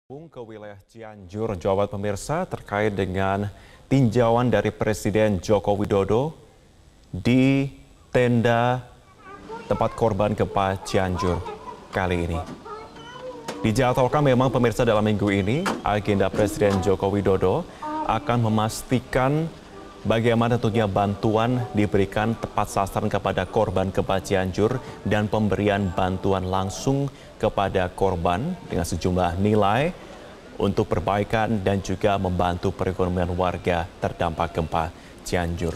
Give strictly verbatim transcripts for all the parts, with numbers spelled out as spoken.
Ke wilayah Cianjur, Jawa Barat pemirsa terkait dengan tinjauan dari Presiden Joko Widodo di tenda tempat korban gempa Cianjur kali ini. Dijadwalkan memang pemirsa dalam minggu ini agenda Presiden Joko Widodo akan memastikan bagaimana tentunya bantuan diberikan tepat sasaran kepada korban gempa Cianjur dan pemberian bantuan langsung kepada korban dengan sejumlah nilai untuk perbaikan dan juga membantu perekonomian warga terdampak gempa Cianjur.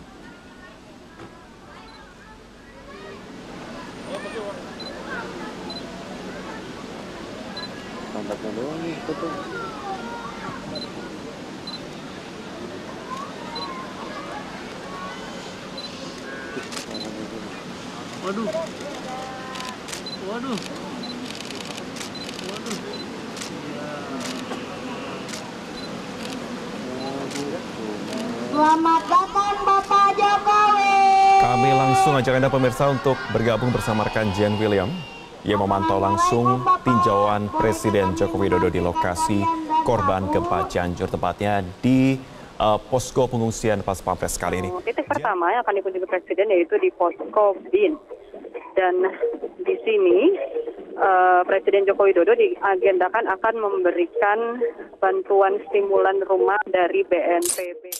Waduh, waduh, waduh. Selamat datang Bapak Jokowi. Kami langsung ajak Anda pemirsa untuk bergabung bersama rekan Jen William yang memantau langsung tinjauan Presiden Joko Widodo di lokasi korban gempa Cianjur, tepatnya di uh, posko pengungsian Pas Pampres kali ini. Titik pertama yang akan dikunjungi Presiden yaitu di posko B I N. Dan di sini uh, Presiden Joko Widodo diagendakan akan memberikan bantuan stimulan rumah dari B N P B.